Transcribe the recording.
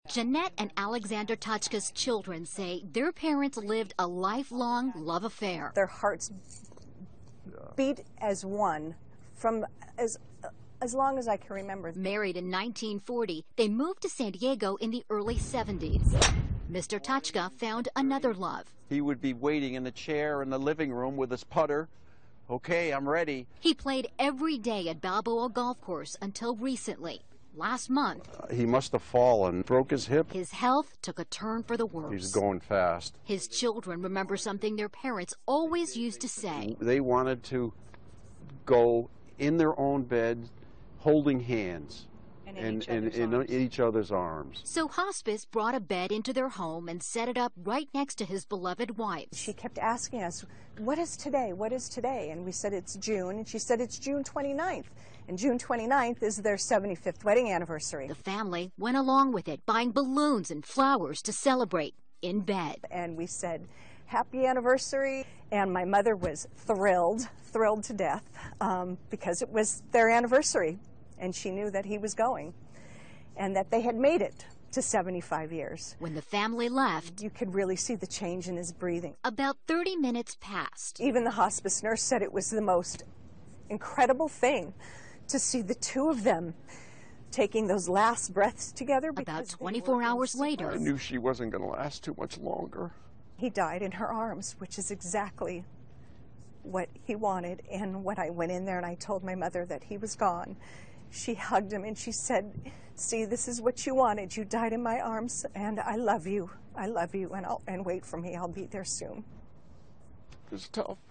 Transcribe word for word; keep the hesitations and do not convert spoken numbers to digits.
Jeanette and Alexander Tachka's children say their parents lived a lifelong love affair. Their hearts beat as one from as as long as I can remember. Married in nineteen forty, they moved to San Diego in the early seventies. Mister Tachka found another love. He would be waiting in the chair in the living room with his putter. Okay, I'm ready. He played every day at Balboa Golf Course until recently. Last month, Uh, he must have fallen, broke his hip. his health took a turn for the worse. He's going fast. His children remember something their parents always used to say. They wanted to go in their own bed, holding hands. And in And each in, other's in, arms. in each other's arms. So hospice brought a bed into their home and set it up right next to his beloved wife. She kept asking us, what is today? What is today? And we said it's June, and she said it's June twenty-ninth. And June twenty-ninth is their seventy-fifth wedding anniversary. The family went along with it, buying balloons and flowers to celebrate in bed. And we said, happy anniversary. And my mother was thrilled, thrilled to death, um, because it was their anniversary. And she knew that he was going and that they had made it to seventy-five years. When the family left, You could really see the change in his breathing. about thirty minutes passed. Even the hospice nurse said it was the most incredible thing to see the two of them taking those last breaths together. About because they twenty-four were in hours so later, I knew she wasn't going to last too much longer. He died in her arms, which is exactly what he wanted. And when I went in there and I told my mother that he was gone, she hugged him and she said, see, this is what you wanted. You died in my arms, and I love you. I love you, and, I'll, and wait for me. I'll be there soon. It's tough.